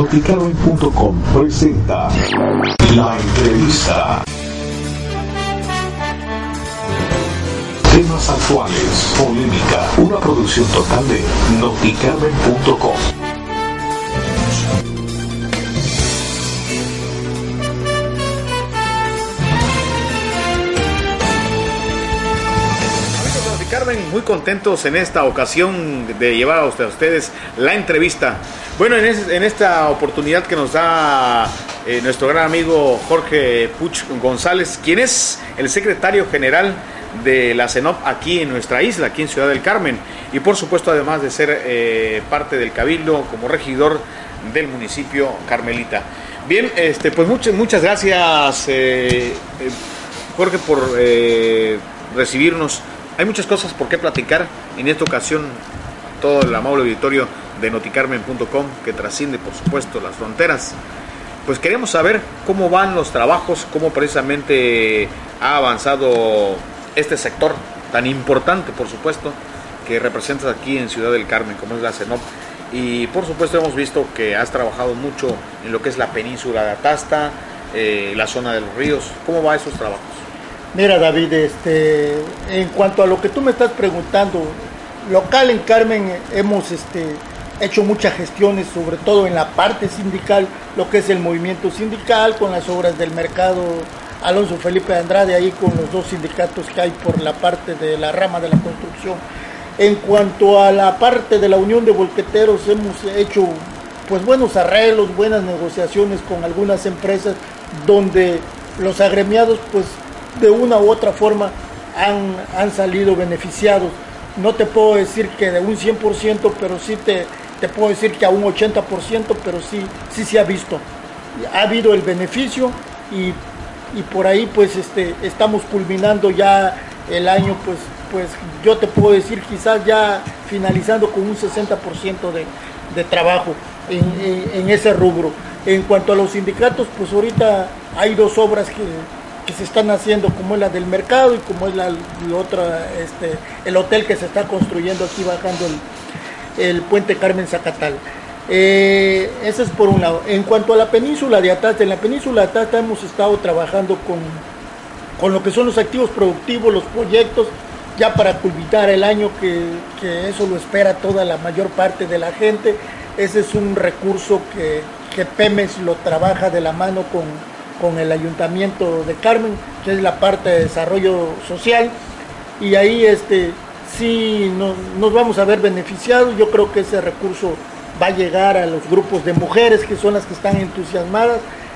Noticarmen.com presenta La Entrevista. Temas actuales, polémica, una producción total de Noticarmen.com. Carmen, muy contentos en esta ocasión de llevar a ustedes la entrevista. Bueno, en esta oportunidad que nos da nuestro gran amigo Jorge Puch González, quien es el secretario general de la CENOP aquí en nuestra isla, aquí en Ciudad del Carmen, y por supuesto además de ser parte del Cabildo como regidor del municipio Carmelita. Bien, pues muchas gracias Jorge por recibirnos. Hay muchas cosas por qué platicar en esta ocasión, todo el amable auditorio de Noticarmen.com, que trasciende por supuesto las fronteras. Pues queremos saber cómo van los trabajos, cómo precisamente ha avanzado este sector tan importante, por supuesto, que representas aquí en Ciudad del Carmen, como es la CENOP. Y por supuesto hemos visto que has trabajado mucho en lo que es la península de Atasta, la zona de los ríos. ¿Cómo van esos trabajos? Mira, David, en cuanto a lo que tú me estás preguntando, local en Carmen hemos hecho muchas gestiones, sobre todo en la parte sindical, lo que es el movimiento sindical, con las obras del mercado Alonso Felipe de Andrade, ahí con los dos sindicatos que hay por la parte de la rama de la construcción. En cuanto a la parte de la Unión de Volqueteros, hemos hecho pues buenos arreglos, buenas negociaciones con algunas empresas donde los agremiados pues de una u otra forma han salido beneficiados. No te puedo decir que de un 100%, pero sí te puedo decir que a un 80%, pero sí se ha visto. Ha habido el beneficio y por ahí pues estamos culminando ya el año, pues yo te puedo decir quizás ya finalizando con un 60% de trabajo en ese rubro. En cuanto a los sindicatos, pues ahorita hay dos obras que se están haciendo, como es la del mercado y como es la otra, el hotel que se está construyendo aquí bajando el puente Carmen Zacatal. Eso es por un lado. En cuanto a la península de Atasta, en la península de Atasta hemos estado trabajando con lo que son los activos productivos, los proyectos, ya para culminar el año, que eso lo espera toda la mayor parte de la gente. Ese es un recurso que Pemex lo trabaja de la mano con el Ayuntamiento de Carmen, que es la parte de desarrollo social, y ahí sí nos vamos a ver beneficiados. Yo creo que ese recurso va a llegar a los grupos de mujeres, que son las que están entusiasmadas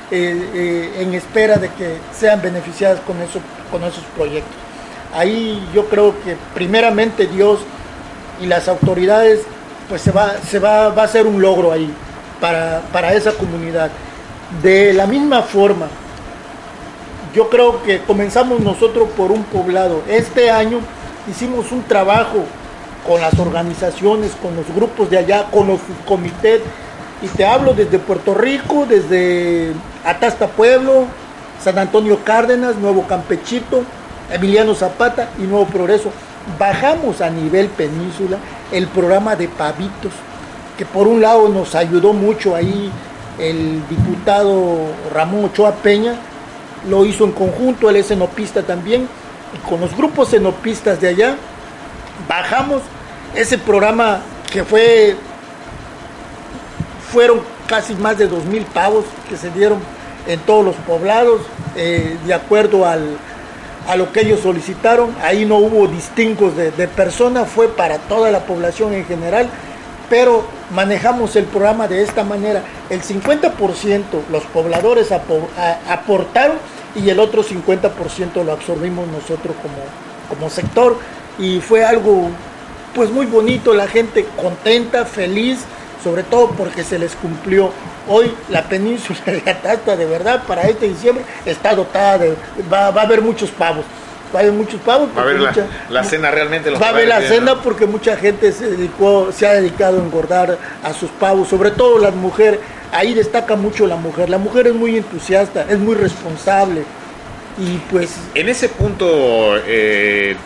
en espera de que sean beneficiadas con esos proyectos. Ahí yo creo que primeramente Dios y las autoridades, pues va a ser un logro ahí para esa comunidad. De la misma forma, yo creo que comenzamos nosotros por un poblado. Este año hicimos un trabajo con las organizaciones, con los grupos de allá, con los comités, y te hablo desde Puerto Rico, desde Atasta Pueblo, San Antonio Cárdenas, Nuevo Campechito, Emiliano Zapata y Nuevo Progreso. Bajamos a nivel península el programa de pavitos, que por un lado nos ayudó mucho ahí el diputado Ramón Ochoa Peña, lo hizo en conjunto, él es cenopista también, y con los grupos cenopistas de allá bajamos ese programa que fueron casi más de 2,000 pavos que se dieron en todos los poblados, de acuerdo a lo que ellos solicitaron. Ahí no hubo distingos de personas, fue para toda la población en general, pero manejamos el programa de esta manera: el 50% los pobladores aportaron y el otro 50% lo absorbimos nosotros como sector, y fue algo pues muy bonito, la gente contenta, feliz, sobre todo porque se les cumplió. Hoy la península de Atasta, de verdad, para este diciembre está dotada va a haber muchos pavos. Va a haber muchos pavos. Va a haber la cena realmente. Va a haber la cena, ¿no? Porque mucha gente se ha dedicado a engordar a sus pavos, sobre todo las mujeres. Ahí destaca mucho la mujer. La mujer es muy entusiasta, es muy responsable. Y pues en ese punto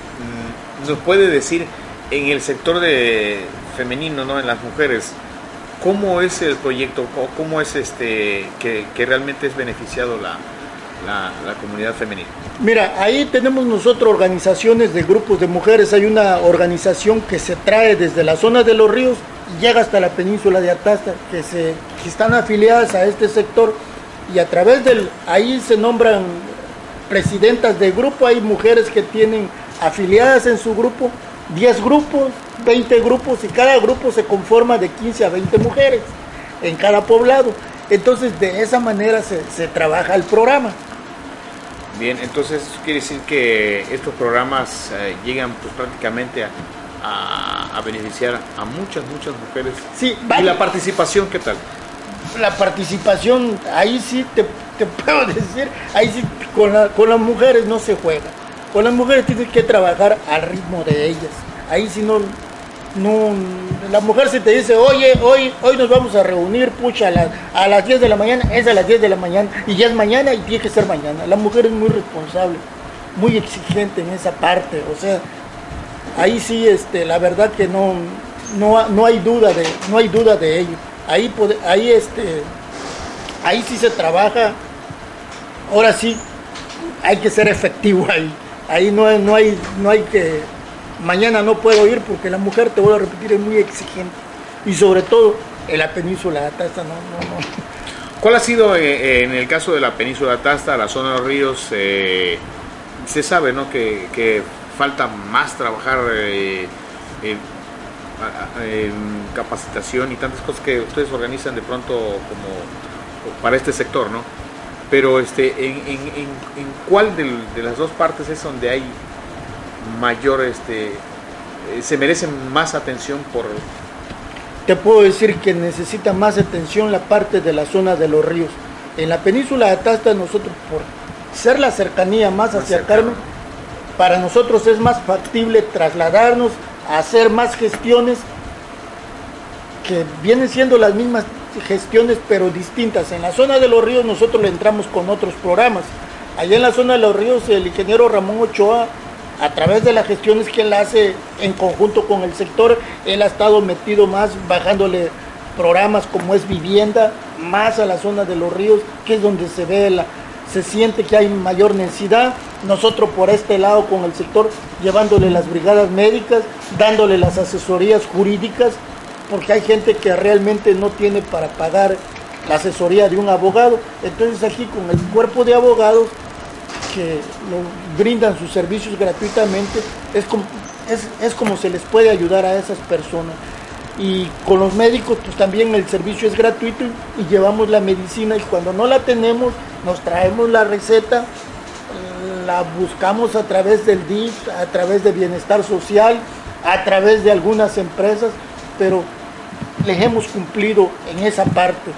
nos puede decir, en el sector femenino, ¿no? En las mujeres, ¿Cómo es el proyecto? ¿Cómo es que realmente es beneficiado la comunidad femenina? Mira, ahí tenemos nosotros organizaciones de grupos de mujeres. Hay una organización que se trae desde la zona de los ríos y llega hasta la península de Atasta, que están afiliadas a este sector, y a través ahí se nombran presidentas de grupo. Hay mujeres que tienen afiliadas en su grupo 10 grupos, 20 grupos, y cada grupo se conforma de 15 a 20 mujeres en cada poblado. Entonces de esa manera se trabaja el programa. Bien, entonces quiere decir que estos programas llegan pues prácticamente a beneficiar a muchas mujeres. Sí, ¿y la participación qué tal? La participación, ahí sí te puedo decir, ahí sí con las mujeres no se juega. Con las mujeres tienes que trabajar al ritmo de ellas. Ahí sí no, la mujer si te dice, oye, hoy nos vamos a reunir, pucha, a las 10 de la mañana, es a las 10 de la mañana, y ya es mañana y tiene que ser mañana. La mujer es muy responsable, muy exigente en esa parte. O sea, ahí sí, la verdad que no hay duda de ello. Ahí sí se trabaja. Ahora sí hay que ser efectivo ahí. Ahí no hay que mañana no puedo ir, porque la mujer, te voy a repetir, es muy exigente, y sobre todo en la península de Atasta no. ¿Cuál ha sido en el caso de la península de Atasta, la zona de los ríos? Se sabe, ¿no?, que falta más trabajar en capacitación y tantas cosas que ustedes organizan de pronto como para este sector, ¿no? Pero en ¿cuál de las dos partes es donde hay mayor, se merecen más atención por...? Te puedo decir que necesita más atención la parte de la zona de los ríos. En la península de Atasta, nosotros, por ser la cercanía más hacia Carmen, para nosotros es más factible trasladarnos a hacer más gestiones que vienen siendo las mismas gestiones pero distintas. En la zona de los ríos nosotros le entramos con otros programas. Allá en la zona de los ríos, el ingeniero Ramón Ochoa, a través de las gestiones que él hace en conjunto con el sector, él ha estado metido más, bajándole programas como es vivienda, más a la zona de los ríos, que es donde se siente que hay mayor necesidad. Nosotros por este lado con el sector, llevándole las brigadas médicas, dándole las asesorías jurídicas, porque hay gente que realmente no tiene para pagar la asesoría de un abogado. Entonces aquí con el cuerpo de abogados que nos brindan sus servicios gratuitamente, es como se les puede ayudar a esas personas. Y con los médicos pues también el servicio es gratuito, y llevamos la medicina, y cuando no la tenemos nos traemos la receta, la buscamos a través del DIF, a través de Bienestar Social, a través de algunas empresas, pero les hemos cumplido en esa parte.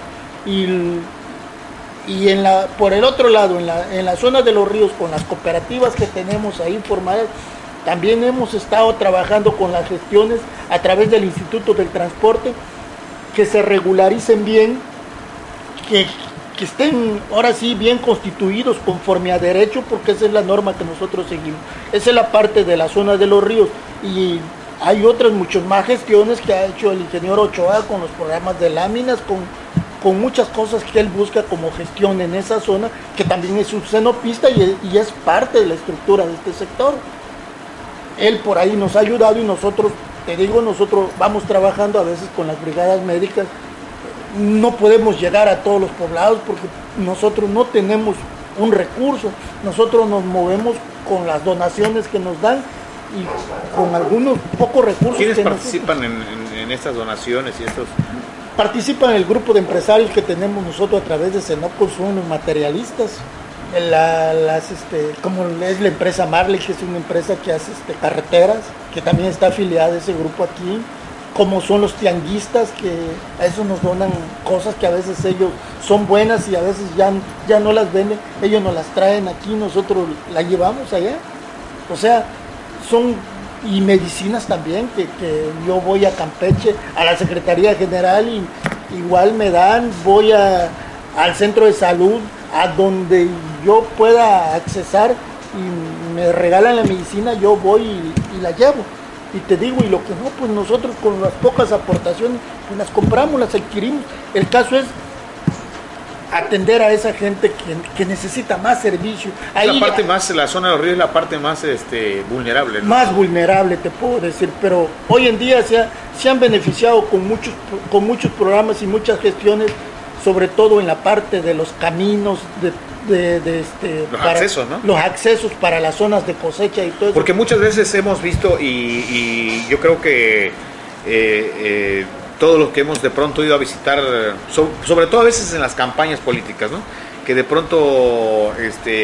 Y por el otro lado, en la zona de los ríos, con las cooperativas que tenemos ahí formadas, también hemos estado trabajando con las gestiones a través del Instituto del Transporte, que se regularicen bien, que estén ahora sí bien constituidos conforme a derecho, porque esa es la norma que nosotros seguimos. Esa es la parte de la zona de los ríos, y hay otras muchas más gestiones que ha hecho el ingeniero Ochoa con los programas de láminas, con muchas cosas que él busca como gestión en esa zona, que también es un cenopista y es parte de la estructura de este sector. Él por ahí nos ha ayudado, y nosotros vamos trabajando a veces con las brigadas médicas. No podemos llegar a todos los poblados porque nosotros no tenemos un recurso. Nosotros nos movemos con las donaciones que nos dan y con algunos pocos recursos. ¿Quiénes participan en estas donaciones y estos? Participan el grupo de empresarios que tenemos nosotros a través de Senopco, son los materialistas, como es la empresa Marley, que es una empresa que hace carreteras, que también está afiliada a ese grupo aquí, como son los tianguistas, que a eso nos donan cosas que a veces ellos son buenas y a veces ya no las venden, ellos nos las traen aquí, nosotros las llevamos allá. O sea, y medicinas también, que yo voy a Campeche, a la Secretaría General, y igual me dan, voy al centro de salud, a donde yo pueda accesar, y me regalan la medicina, yo voy y la llevo. Y te digo, y lo que no, pues nosotros con las pocas aportaciones, pues las compramos, las adquirimos. El caso es atender a esa gente que necesita más servicio. Ahí, la parte más, la zona de los ríos es la parte más vulnerable, ¿no? Más vulnerable, te puedo decir, pero hoy en día se han beneficiado con muchos programas y muchas gestiones, sobre todo en la parte de los caminos, los accesos, ¿no? Los accesos para las zonas de cosecha y todo eso. Porque muchas veces hemos visto, y yo creo que todos los que hemos de pronto ido a visitar, sobre todo a veces en las campañas políticas, ¿no? Que de pronto,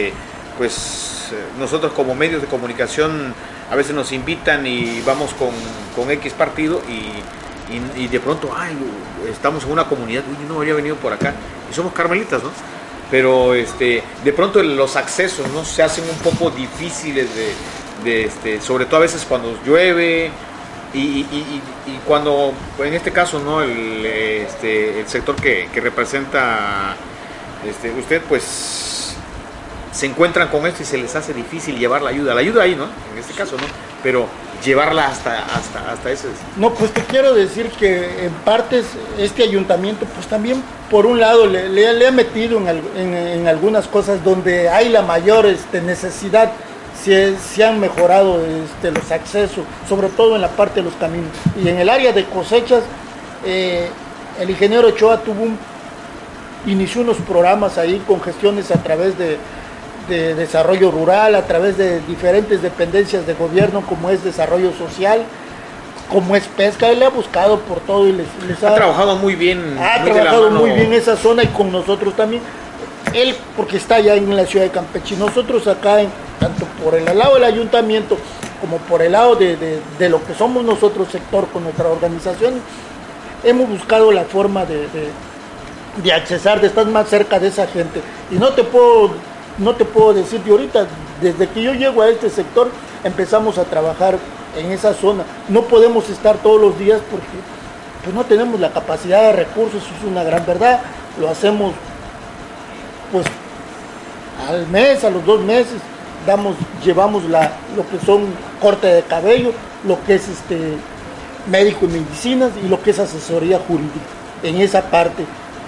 pues nosotros como medios de comunicación a veces nos invitan y vamos con X partido y de pronto, estamos en una comunidad, yo no había venido por acá, y somos carmelitas, ¿no? Pero de pronto los accesos, ¿no? Se hacen un poco difíciles sobre todo a veces cuando llueve. Y cuando, en este caso, ¿no? El sector que representa usted, pues se encuentran con esto y se les hace difícil llevar la ayuda ahí, ¿no? En este caso, ¿no? Pero llevarla hasta ese... No, pues te quiero decir que en partes este ayuntamiento, pues también por un lado le ha metido en algunas cosas donde hay la mayor necesidad. Se han mejorado los accesos, sobre todo en la parte de los caminos. Y en el área de cosechas, el ingeniero Ochoa inició unos programas ahí con gestiones a través de desarrollo rural, a través de diferentes dependencias de gobierno, como es desarrollo social, como es pesca. Él ha buscado por todo y les ha trabajado muy bien. Ha trabajado muy bien esa zona y con nosotros también. Él, porque está allá en la ciudad de Campeche, nosotros acá, tanto por el lado del ayuntamiento como por el lado de lo que somos nosotros, sector, con nuestra organización, hemos buscado la forma de accesar, de estar más cerca de esa gente. Y no te puedo decir de ahorita, desde que yo llego a este sector, empezamos a trabajar en esa zona. No podemos estar todos los días porque pues, no tenemos la capacidad de recursos, eso es una gran verdad. Lo hacemos pues al mes, a los 2 meses, llevamos lo que son corte de cabello, lo que es médico y medicinas y lo que es asesoría jurídica en esa parte.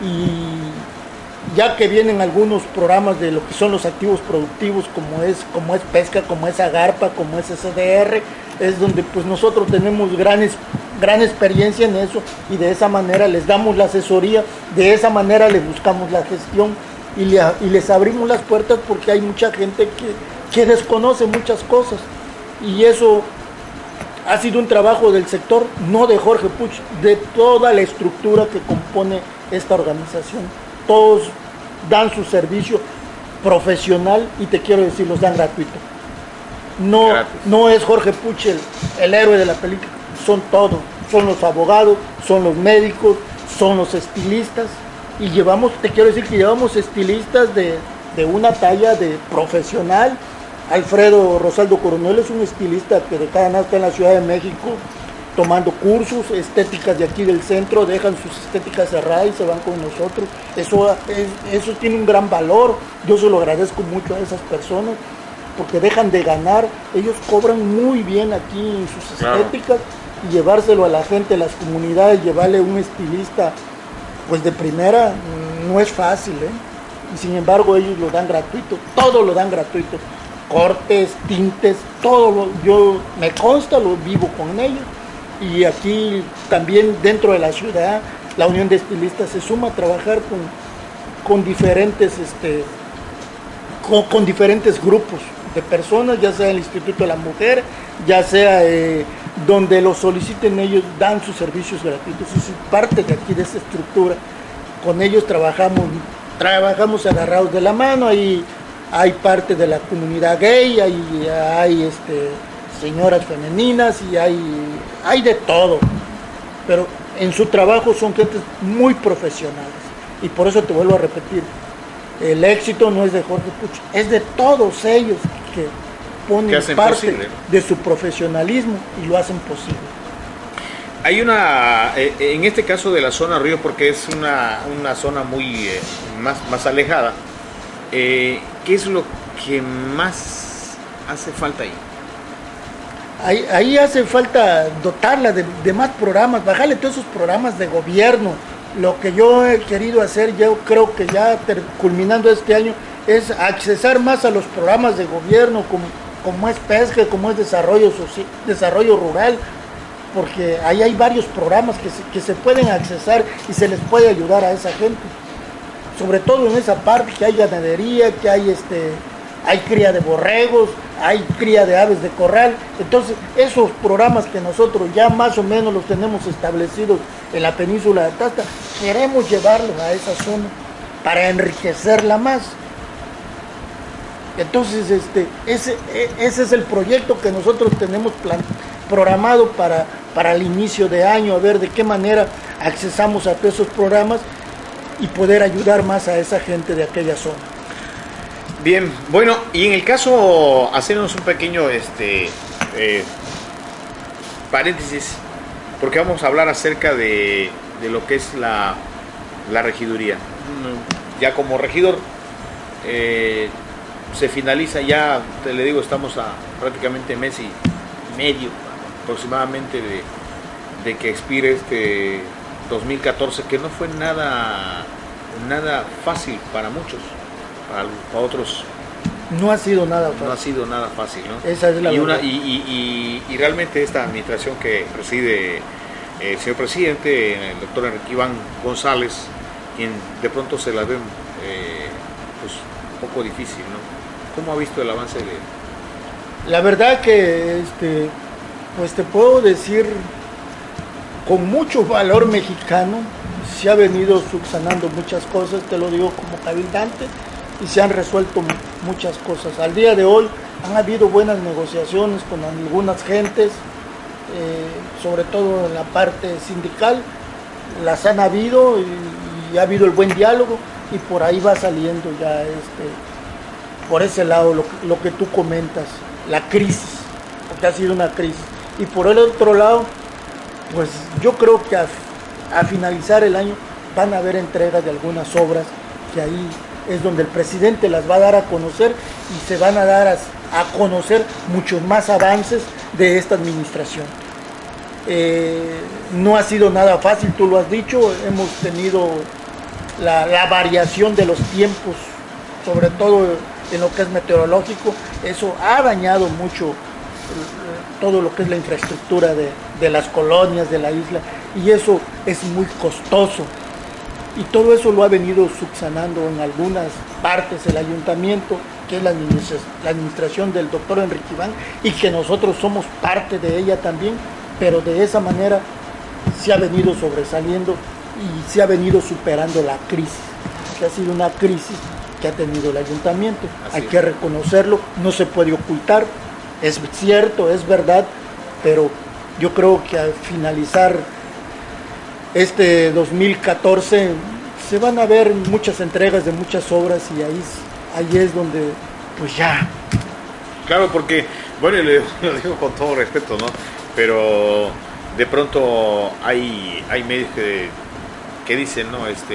Y ya que vienen algunos programas de lo que son los activos productivos, como es pesca, como es agarpa, como es SDR, es donde pues nosotros tenemos gran experiencia en eso, y de esa manera les damos la asesoría, de esa manera les buscamos la gestión y les abrimos las puertas, porque hay mucha gente que desconoce muchas cosas, y eso ha sido un trabajo del sector, no de Jorge Puch, de toda la estructura que compone esta organización. Todos dan su servicio profesional, y te quiero decir, los dan gratuito. No es Jorge Puch el héroe de la película, son todos, son los abogados, son los médicos, son los estilistas, y te quiero decir que llevamos estilistas de una talla de profesional. Alfredo Rosaldo Coronel es un estilista que de cada nada está en la Ciudad de México tomando cursos, estéticas de aquí del centro, dejan sus estéticas cerradas y se van con nosotros. Eso tiene un gran valor. Yo se lo agradezco mucho a esas personas, porque dejan de ganar, ellos cobran muy bien aquí en sus estéticas, y llevárselo a la gente, a las comunidades, llevarle un estilista pues de primera no es fácil, y sin embargo ellos lo dan gratuito, todo lo dan gratuito, cortes, tintes, todo yo me consta, lo vivo con ellos. Y aquí también dentro de la ciudad la Unión de Estilistas se suma a trabajar con diferentes con diferentes grupos de personas, ya sea el Instituto de la Mujer, ya sea donde lo soliciten, ellos dan sus servicios gratuitos. Y es parte de aquí, de esta estructura. Con ellos trabajamos agarrados de la mano. Hay parte de la comunidad gay, hay señoras femeninas, y hay de todo. Pero en su trabajo son gentes muy profesionales. Y por eso te vuelvo a repetir, el éxito no es de Jorge Puch, es de todos ellos que ponen parte posible de su profesionalismo y lo hacen posible. Hay en este caso de la zona Río, porque es una zona muy más alejada, ¿qué es lo que más hace falta ahí? ahí hace falta dotarla de más programas, bajarle todos esos programas de gobierno. Lo que yo he querido hacer, yo creo que ya culminando este año, es accesar más a los programas de gobierno, como es pesca, como es desarrollo rural, porque ahí hay varios programas que se pueden accesar y se les puede ayudar a esa gente, sobre todo en esa parte que hay ganadería, que hay cría de borregos, hay cría de aves de corral. Entonces esos programas que nosotros ya más o menos los tenemos establecidos en la península de Tasta, queremos llevarlos a esa zona para enriquecerla más. Entonces ese es el proyecto que nosotros tenemos programado para el inicio de año, a ver de qué manera accesamos a todos esos programas y poder ayudar más a esa gente de aquella zona. Bien, bueno, y en el caso, hacernos un pequeño paréntesis, porque vamos a hablar acerca de lo que es la regiduría. Ya como regidor, se finaliza ya, te le digo, estamos a prácticamente mes y medio aproximadamente de que expire este 2014, que no fue nada fácil para muchos. Para otros no ha sido nada fácil. No ha sido nada fácil, ¿no? Esa es la verdad. Y realmente esta administración que preside el señor presidente, el doctor Enrique Iván González, quien de pronto se la ve pues un poco difícil, ¿no? ¿Cómo ha visto el avance de...? La verdad que pues te puedo decir con mucho valor mexicano, se ha venido subsanando muchas cosas, te lo digo como cabildante, y se han resuelto muchas cosas. Al día de hoy han habido buenas negociaciones con algunas gentes, sobre todo en la parte sindical, las han habido y ha habido el buen diálogo, y por ahí va saliendo ya por ese lado lo que tú comentas, la crisis, porque ha sido una crisis. Y por el otro lado, pues yo creo que a finalizar el año van a haber entregas de algunas obras que ahí es donde el presidente las va a dar a conocer y se van a dar a conocer muchos más avances de esta administración. No ha sido nada fácil, tú lo has dicho, hemos tenido la variación de los tiempos, sobre todo en lo que es meteorológico. Eso ha dañado mucho todo lo que es la infraestructura de las colonias de la isla, y eso es muy costoso. Y todo eso lo ha venido subsanando en algunas partes el ayuntamiento, que es la administración del doctor Enrique Iván, y que nosotros somos parte de ella también, pero de esa manera se ha venido sobresaliendo y se ha venido superando la crisis, que ha sido una crisis que ha tenido el ayuntamiento. Hay que reconocerlo, no se puede ocultar, es cierto, es verdad, pero yo creo que al finalizar este 2014 se van a ver muchas entregas de muchas obras, y ahí es donde pues ya. Claro, porque, bueno, lo digo con todo respeto, ¿no? Pero de pronto hay medios que dicen, ¿no?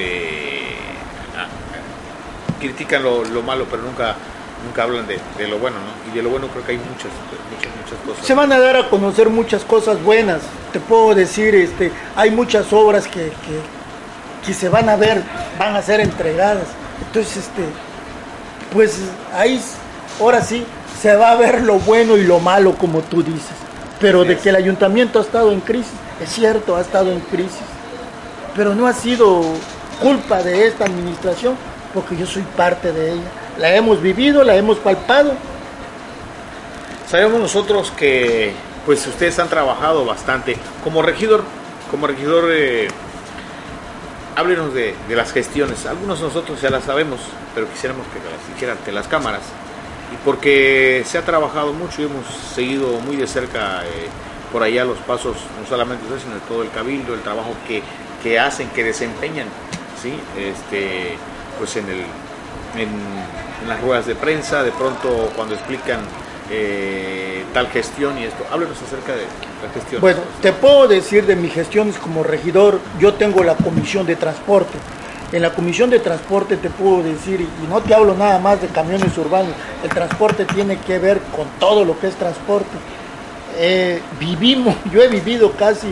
Critican lo malo, pero nunca hablan de lo bueno, ¿no? Y de lo bueno creo que hay muchas cosas. Se van a dar a conocer muchas cosas buenas. Te puedo decir, hay muchas obras que se van a ver, van a ser entregadas. Entonces, pues ahí, ahora sí, se va a ver lo bueno y lo malo, como tú dices. Pero de que el ayuntamiento ha estado en crisis, es cierto, ha estado en crisis. Pero no ha sido culpa de esta administración, porque yo soy parte de ella. La hemos vivido, la hemos palpado. Sabemos nosotros que pues ustedes han trabajado bastante. Como regidor, háblenos de las gestiones. Algunos de nosotros ya las sabemos, pero quisiéramos que las dijeran ante las cámaras. Y porque se ha trabajado mucho y hemos seguido muy de cerca por allá los pasos, no solamente ustedes, sino de todo el cabildo, el trabajo que hacen, que desempeñan, ¿sí? Pues en las ruedas de prensa, de pronto cuando explican tal gestión y esto. Háblenos acerca de la gestión. Bueno, te puedo decir de mis gestiones como regidor. Yo tengo la comisión de transporte. En la comisión de transporte te puedo decir, y no te hablo nada más de camiones urbanos, el transporte tiene que ver con todo lo que es transporte. yo he vivido casi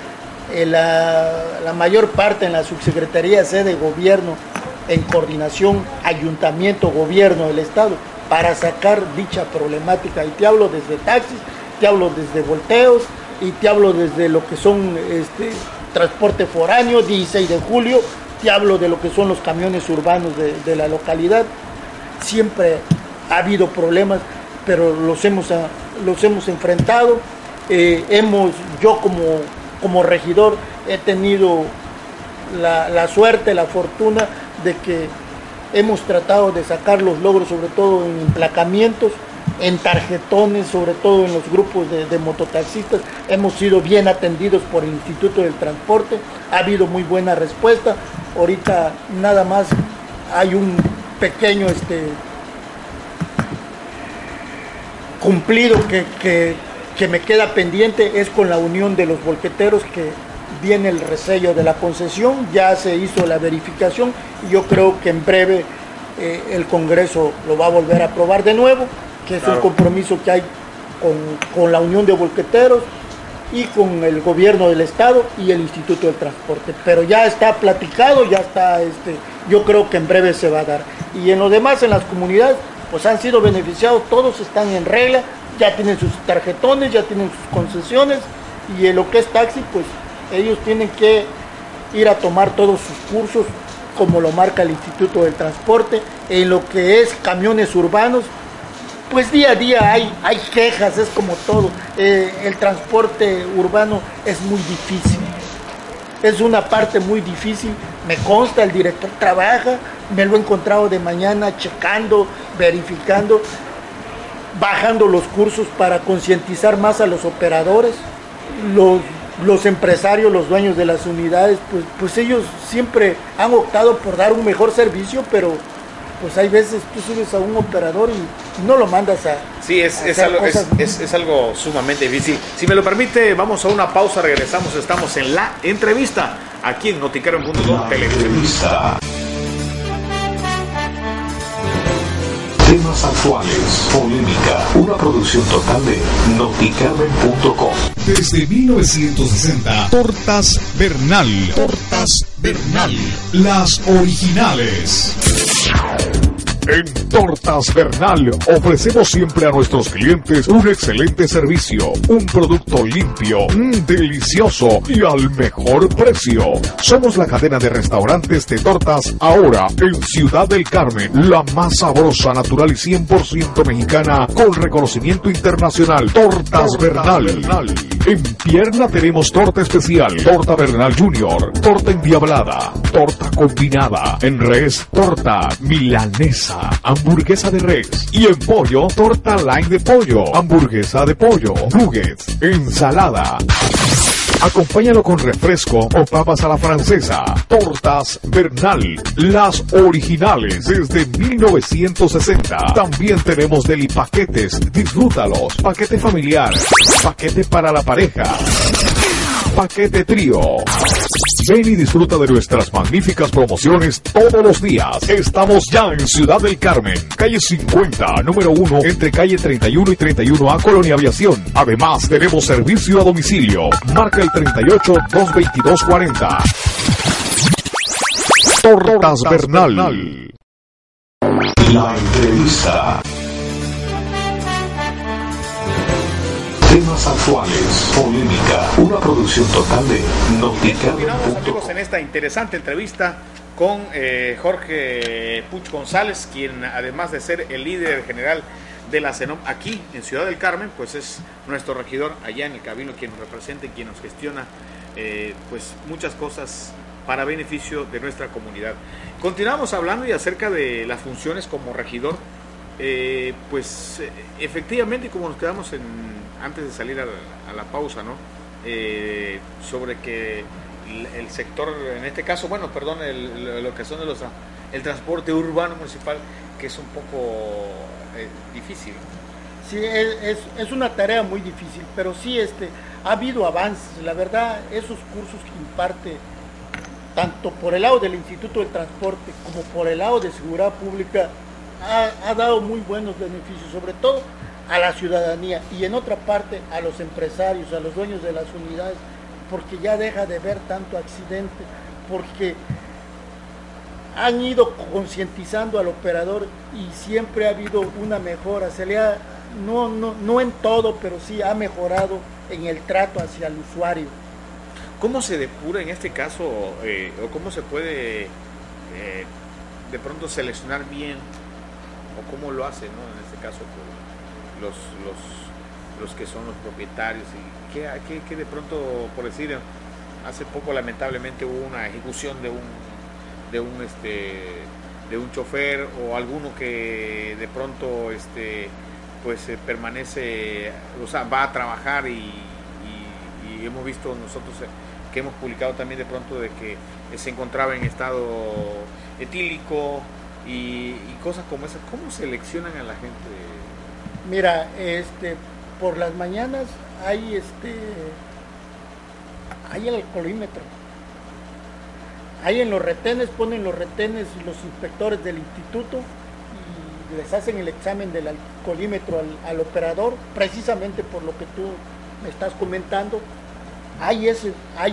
la mayor parte en la subsecretaría C de gobierno, en coordinación ayuntamiento, gobierno del estado, para sacar dicha problemática. Y te hablo desde taxis, te hablo desde volteos, y te hablo desde lo que son transporte foráneo, 16 de julio, te hablo de lo que son los camiones urbanos de la localidad. Siempre ha habido problemas, pero los hemos enfrentado. Yo como regidor he tenido la suerte, la fortuna de que hemos tratado de sacar los logros, sobre todo en emplacamientos, en tarjetones, sobre todo en los grupos de mototaxistas. Hemos sido bien atendidos por el Instituto del Transporte, ha habido muy buena respuesta. Ahorita nada más hay un pequeño cumplido que me queda pendiente, es con la unión de los volqueteros, que viene el resello de la concesión, ya se hizo la verificación y yo creo que en breve el Congreso lo va a volver a aprobar de nuevo, que es un compromiso que hay con la unión de volqueteros y con el gobierno del estado y el Instituto del Transporte, pero ya está platicado, ya está, yo creo que en breve se va a dar. Y en lo demás, en las comunidades, pues han sido beneficiados, todos están en regla, ya tienen sus tarjetones, ya tienen sus concesiones, y en lo que es taxi, pues ellos tienen que ir a tomar todos sus cursos, como lo marca el Instituto del Transporte. En lo que es camiones urbanos, pues día a día hay quejas, es como todo. El transporte urbano es muy difícil, es una parte muy difícil. Me consta, el director trabaja, me lo he encontrado de mañana checando, verificando, bajando los cursos para concientizar más a los operadores. Los empresarios, los dueños de las unidades, pues ellos siempre han optado por dar un mejor servicio, pero pues hay veces tú subes a un operador y no lo mandas a... Sí, es algo sumamente difícil. Si me lo permite, vamos a una pausa, regresamos, estamos en la entrevista, aquí en Noticaro.com Televisión. Temas actuales, polémica, una producción total de Noticarmen.com. Desde 1960, Tortas Bernal. Tortas Bernal, las originales. En Tortas Bernal ofrecemos siempre a nuestros clientes un excelente servicio, un producto limpio, delicioso y al mejor precio. Somos la cadena de restaurantes de tortas ahora en Ciudad del Carmen, la más sabrosa, natural y 100% mexicana con reconocimiento internacional. Tortas Bernal. En pierna tenemos torta especial, torta Bernal Junior, torta endiablada, torta combinada, en res, torta milanesa, hamburguesa de res, y en pollo, torta line de pollo, hamburguesa de pollo, nuggets, ensalada. Acompáñalo con refresco o papas a la francesa. Tortas Bernal, las originales desde 1960. También tenemos deli paquetes, disfrútalos. Paquete familiar, paquete para la pareja, paquete trío. Ven y disfruta de nuestras magníficas promociones todos los días. Estamos ya en Ciudad del Carmen, calle 50, número 1, entre calle 31 y 31A, Colonia Aviación. Además, tenemos servicio a domicilio. Marca el 38-222-40. Tortas Bernal. La entrevista. Temas actuales, polémica, una producción total de Continuamos, amigos, Noticarmen.com. en esta interesante entrevista con Jorge Puch González, quien además de ser el líder general de la CENOM aquí en Ciudad del Carmen, pues es nuestro regidor allá en el Cabildo, quien nos representa y quien nos gestiona pues muchas cosas para beneficio de nuestra comunidad. Continuamos hablando y acerca de las funciones como regidor. Efectivamente, como nos quedamos antes de salir a la pausa, ¿no? Sobre que el sector, en este caso, lo que son el transporte urbano municipal, que es un poco difícil. Sí, es una tarea muy difícil, pero sí ha habido avances. La verdad, esos cursos que imparte, tanto por el lado del Instituto del Transporte como por el lado de Seguridad Pública, ha dado muy buenos beneficios, sobre todo a la ciudadanía y en otra parte a los empresarios, a los dueños de las unidades, porque ya deja de ver tanto accidente, porque han ido concientizando al operador y siempre ha habido una mejora, no en todo, pero sí ha mejorado en el trato hacia el usuario. ¿Cómo se depura en este caso, o cómo se puede de pronto seleccionar bien, o cómo lo hace, ¿no? En este caso los que son los propietarios, y que de pronto, por decir, hace poco lamentablemente hubo una ejecución de un chofer o alguno que de pronto pues permanece, o sea, va a trabajar y hemos visto nosotros que hemos publicado también de pronto de que se encontraba en estado etílico y cosas como esas. ¿Cómo seleccionan a la gente? Mira, por las mañanas hay el alcoholímetro. Ahí en los retenes, ponen los retenes los inspectores del instituto y les hacen el examen del alcoholímetro al operador, precisamente por lo que tú me estás comentando. Hay esos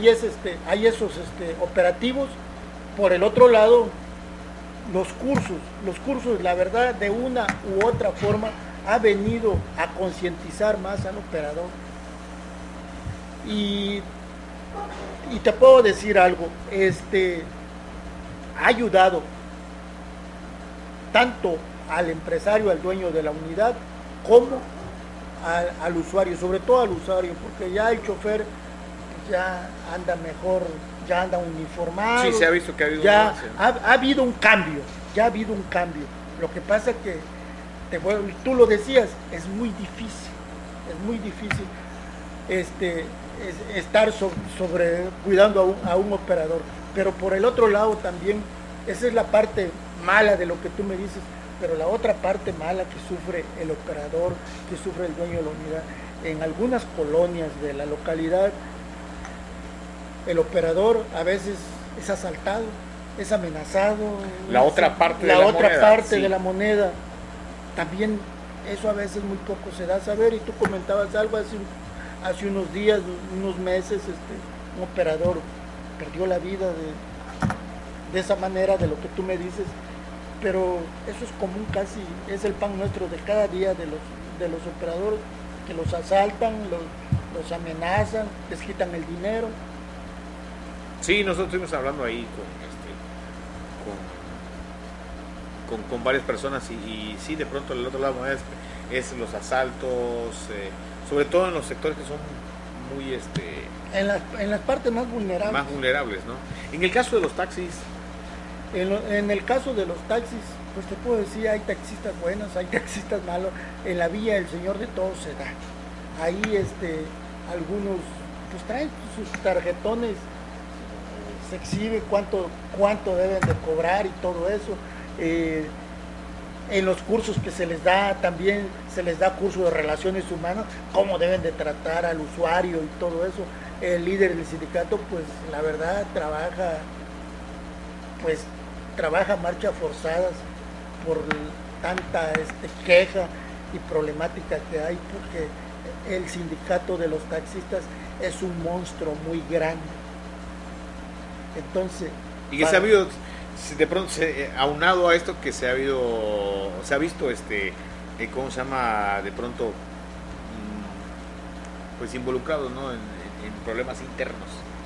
operativos. Por el otro lado, los cursos, la verdad, de una u otra forma, ha venido a concientizar más al operador. Y te puedo decir algo, ha ayudado tanto al empresario, al dueño de la unidad, como al usuario, sobre todo al usuario, porque ya el chofer ya anda mejor, ya anda uniformado. Sí, se ha visto que ha habido ha habido un cambio, Lo que pasa que, tú lo decías, es muy difícil estar cuidando a un operador. Pero por el otro lado también, esa es la parte mala de lo que tú me dices, pero la otra parte mala que sufre el operador, que sufre el dueño de la unidad, en algunas colonias de la localidad, el operador a veces es asaltado, es amenazado. La otra parte de la moneda. También eso a veces muy poco se da a saber, y tú comentabas algo hace unos días, unos meses, un operador perdió la vida de esa manera, de lo que tú me dices, pero eso es común, casi es el pan nuestro de cada día de los operadores, que los asaltan, los amenazan, les quitan el dinero. Sí, nosotros estuvimos hablando ahí con varias personas y sí, de pronto el otro lado es los asaltos, sobre todo en los sectores que son muy en las partes más vulnerables, ¿no? En el caso de los taxis, en el caso de los taxis, pues te puedo decir, hay taxistas buenos, hay taxistas malos. En la vía el señor de todo se da. Ahí algunos pues traen sus tarjetones, se exhibe cuánto deben de cobrar y todo eso. En los cursos que se les da, también se les da curso de relaciones humanas, cómo deben de tratar al usuario y todo eso. El líder del sindicato, pues la verdad, trabaja marchas forzadas por tanta queja y problemática que hay, porque el sindicato de los taxistas es un monstruo muy grande. Entonces, y que se ha habido, de pronto aunado a esto, que se ha visto ¿cómo se llama? De pronto pues involucrados, ¿no? en problemas internos,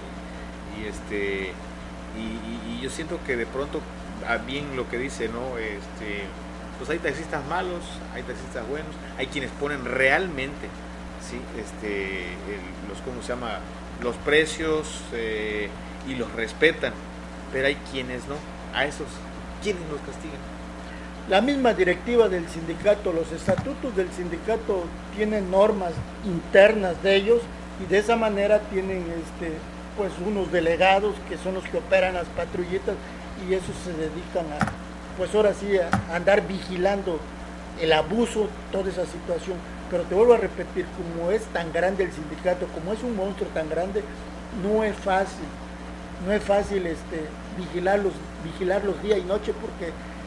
y yo siento que de pronto, bien lo que dice, ¿no? Pues hay taxistas malos, hay taxistas buenos, hay quienes ponen realmente, ¿sí? ¿Cómo se llama? Los precios, y los respetan, pero hay quienes no. A esos, ¿quiénes los castigan? La misma directiva del sindicato, los estatutos del sindicato tienen normas internas de ellos, y de esa manera tienen pues unos delegados que son los que operan las patrullitas, y esos se dedican pues ahora sí a andar vigilando el abuso, toda esa situación. Pero te vuelvo a repetir, como es tan grande el sindicato, como es un monstruo tan grande, no es fácil vigilarlos día y noche, porque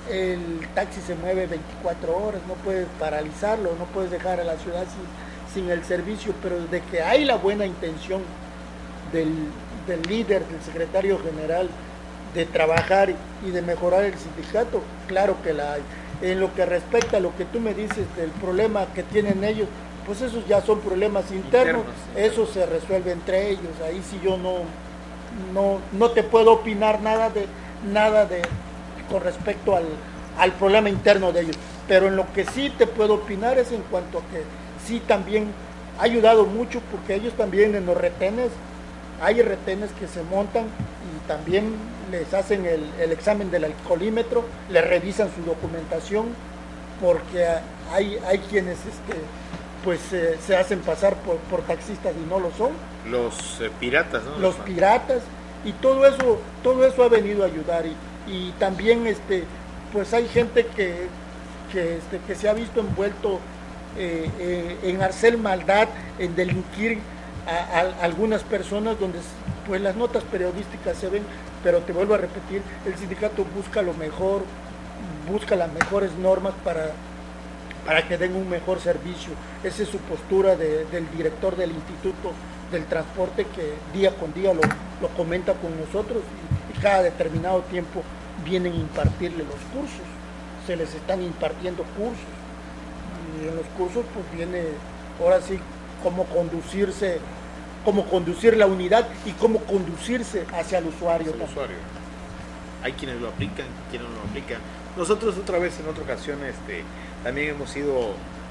el taxi se mueve 24 horas, no puedes paralizarlo, no puedes dejar a la ciudad sin el servicio, pero de que hay la buena intención del líder, del secretario general, de trabajar y de mejorar el sindicato, claro que la hay. En lo que respecta a lo que tú me dices del problema que tienen ellos, pues esos ya son problemas internos, eso se resuelve entre ellos, ahí sí yo no te puedo opinar nada de con respecto al problema interno de ellos, pero en lo que sí te puedo opinar es en cuanto a que sí también ha ayudado mucho, porque ellos también en los retenes, hay retenes que se montan y también les hacen el examen del alcoholímetro, les revisan su documentación, porque hay quienes pues se hacen pasar por taxistas y no lo son. Los piratas, ¿no? Los piratas, y todo eso ha venido a ayudar, y también pues hay gente que se ha visto envuelto en hacer maldad, en delinquir a algunas personas, donde pues las notas periodísticas se ven, pero te vuelvo a repetir, el sindicato busca lo mejor, busca las mejores normas para que den un mejor servicio. Esa es su postura del director del Instituto del Transporte, que día con día lo comenta con nosotros, y cada determinado tiempo vienen a impartirle los cursos, se les están impartiendo cursos, y en los cursos pues viene ahora sí cómo conducir la unidad y cómo conducirse hacia el usuario. Hay quienes lo aplican, quienes no lo aplican. Nosotros otra vez, en otra ocasión, también hemos sido,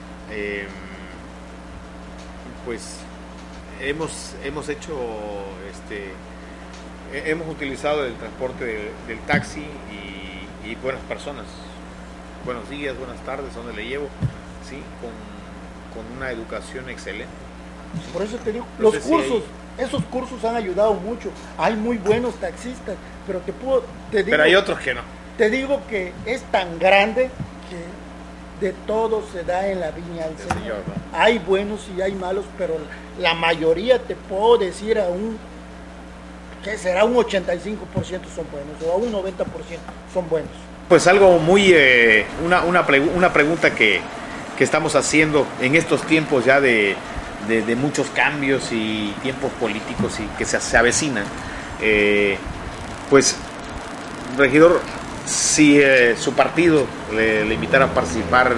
pues, hemos hecho, hemos utilizado el transporte del taxi y buenas personas. Buenos días, buenas tardes, ¿dónde le llevo? Sí, con una educación excelente. Por eso te digo, los cursos, esos cursos han ayudado mucho. Hay muy buenos taxistas, pero te digo, pero hay otros que no. Te digo que es tan grande que de todo se da en la viña del Señor. ¿No? Hay buenos y hay malos, pero la mayoría, te puedo decir, que será un 85% son buenos, o a un 90% son buenos. Pues algo muy, una pregunta que estamos haciendo en estos tiempos ya de muchos cambios y tiempos políticos y que se avecinan, pues, regidor, si su partido le invitara a participar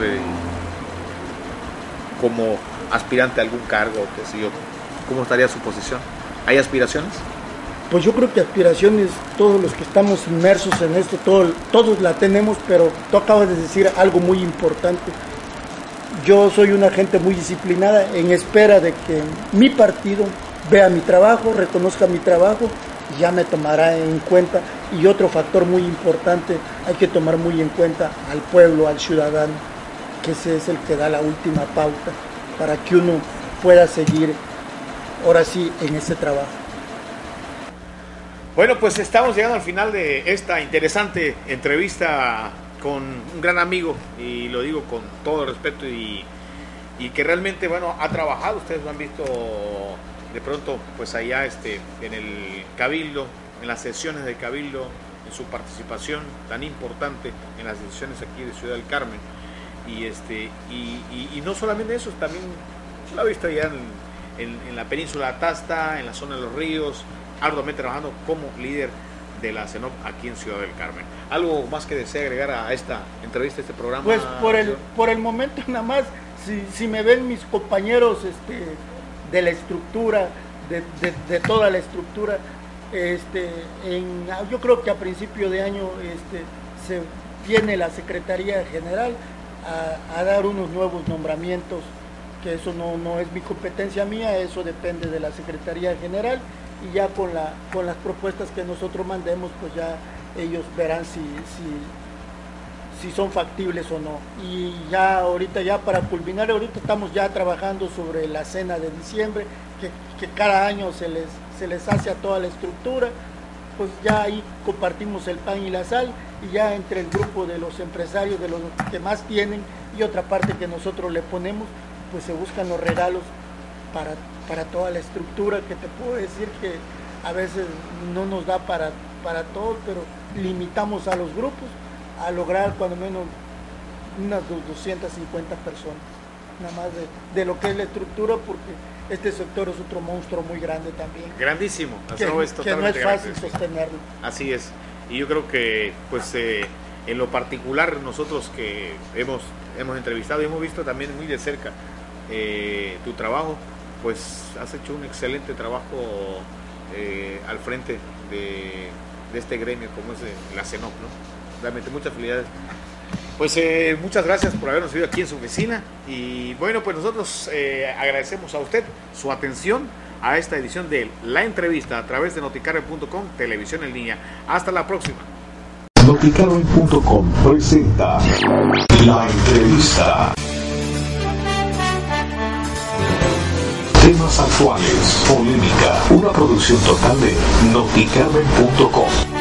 como aspirante a algún cargo, qué sé yo, ¿cómo estaría su posición? ¿Hay aspiraciones? Pues yo creo que aspiraciones, todos los que estamos inmersos en esto, todos la tenemos, pero tú acabas de decir algo muy importante. Yo soy una gente muy disciplinada, en espera de que mi partido vea mi trabajo, reconozca mi trabajo, y ya me tomará en cuenta. Y otro factor muy importante, hay que tomar muy en cuenta al pueblo, al ciudadano, que ese es el que da la última pauta para que uno pueda seguir ahora sí en ese trabajo. Bueno, pues estamos llegando al final de esta interesante entrevista con un gran amigo, y lo digo con todo respeto, y que realmente, bueno, ha trabajado. Ustedes lo han visto de pronto, pues allá en el Cabildo, en las sesiones del Cabildo, en su participación tan importante en las decisiones aquí de Ciudad del Carmen, y no solamente eso, también lo ha visto allá en la península de Atasta, en la zona de los ríos, arduamente trabajando como líder de la CENOP aquí en Ciudad del Carmen. ¿Algo más que desea agregar a esta entrevista, a este programa? Pues por el momento nada más, si me ven mis compañeros de la estructura, de toda la estructura, yo creo que a principio de año se viene la Secretaría General a dar unos nuevos nombramientos, que eso no es mi competencia mía, eso depende de la Secretaría General, y ya con las propuestas que nosotros mandemos, pues ya ellos verán si son factibles o no. Y ya ahorita, ya para culminar, ahorita estamos ya trabajando sobre la cena de diciembre, que cada año se les hace a toda la estructura. Pues ya ahí compartimos el pan y la sal, y ya entre el grupo de los empresarios, de los que más tienen, y otra parte que nosotros le ponemos, pues se buscan los regalos para toda la estructura, que te puedo decir que a veces no nos da para todos, pero limitamos a los grupos, a lograr cuando menos unas 250 personas, nada más de lo que es la estructura, porque este sector es otro monstruo muy grande también. Grandísimo, que no es fácil sostenerlo. Así es, y yo creo que pues en lo particular nosotros que hemos entrevistado y hemos visto también muy de cerca tu trabajo, pues has hecho un excelente trabajo al frente de este gremio como es la CENOC, ¿no? Realmente muchas felicidades. Pues muchas gracias por habernos visto aquí en su oficina y bueno, pues nosotros agradecemos a usted su atención a esta edición de La Entrevista a través de noticarmen.com, televisión en línea. Hasta la próxima. Noticarmen.com presenta La Entrevista. Temas actuales, polémica, una producción total de noticarmen.com.